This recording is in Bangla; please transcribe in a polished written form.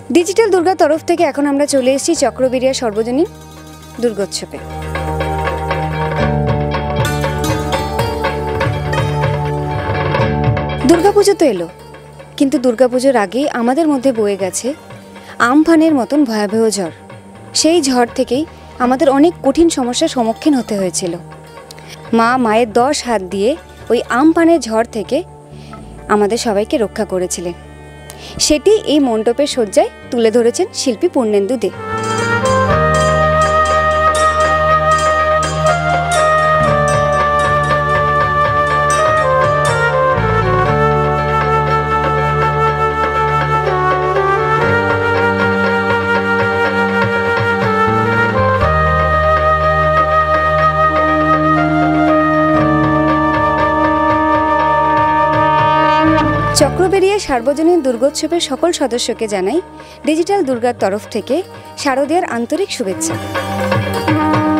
ডিজিটাল দুর্গা তরফ থেকে এখন আমরা চলে এসেছি চক্রবেড়িয়া সর্বজনীন দুর্গোৎসবে। দুর্গাপুজো তো এলো, কিন্তু দুর্গাপুজোর আগেই আমাদের মধ্যে বয়ে গেছে আমফানের মতন ভয়াবহ ঝড়। সেই ঝড় থেকেই আমাদের অনেক কঠিন সমস্যার সম্মুখীন হতে হয়েছিল। মায়ের 10 হাত দিয়ে ওই আমফানের ঝড় থেকে আমাদের সবাইকে রক্ষা করেছিলেন। সেটি এই মণ্ডপের সজ্জায় তুলে ধরেছেন শিল্পী পূর্ণেন্দু দে। চক্রবেড়িয়া সার্বজনীন দুর্গোৎসবের সকল সদস্যকে জানাই ডিজিটাল দুর্গার তরফ থেকে শারদীয়ার আন্তরিক শুভেচ্ছা।